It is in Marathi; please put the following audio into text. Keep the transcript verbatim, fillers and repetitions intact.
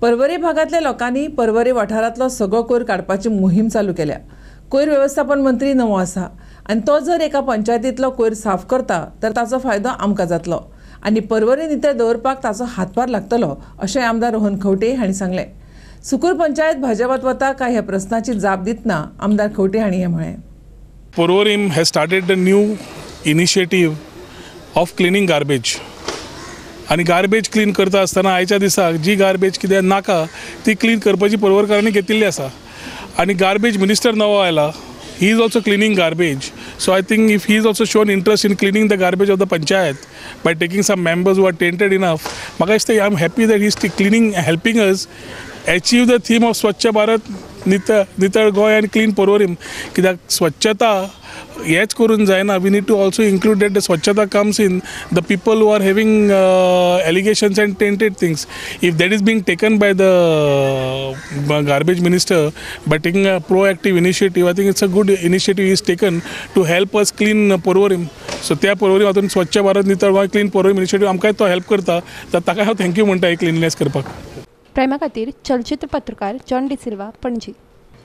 पर्वरी भागातल्या लोकांनी पर्वरी वाठारांतलो सगळो कोयर काडपाची मोहीम चालू केल्या। कोयर व्यवस्थापन मंत्री नवो आसा आनी तो जर एका पंचायतींतलो कोयर साफ करता तर ताचो फायदो आमकां जातलो आनी पर्वरी नितळ दवरपाक ताचो हातभार लागतलो अशें आमदार रोहन खंवटे हांणी सांगलें। सुकूर पंचायत भाजपात वता काय ह्या प्रस्नाची जाप दितना आमदार खंवटे हांणी हें म्हळें। Porvorim has started a new initiative of cleaning garbage. आणि गार्बेज क्लीन करता आसतना आयच्या दिसाक जी गार्बेज कितें नाका ती क्लीन करपाची पर्वरकारांनी घेतिल्ली आसा आणि गार्बेज मिनिस्टर नवो आयला. He is also cleaning garbage. So I think if he is also shown interest in cleaning the garbage of the panchayat by taking some members who are talented enough, म्हाका दिसता I am happy that he is cleaning, helping us achieve the theme of Swachh Bharat, नितळ नितळ गोय and clean Porvorim. कित्याक स्वच्छता हेच करून जायना. We need to also include that the Swachhata comes in the people who are having uh, allegations and tainted things. If that is being taken by the uh, garbage minister by taking a proactive initiative, I think it's a good initiative he is taken to help us clean Porvorim. So त्या Porvorim हातून स्वच्छ भारत नितळ गोय क्लीन Porvorim initiative आमकां तो हेल्प करता. तर ताका हांव थँक्यू म्हणटा ही क्लिननेस करपाक। प्रायमा खातीर चलचित्र पत्रकार जॉन डिसिल्वा, पणजी।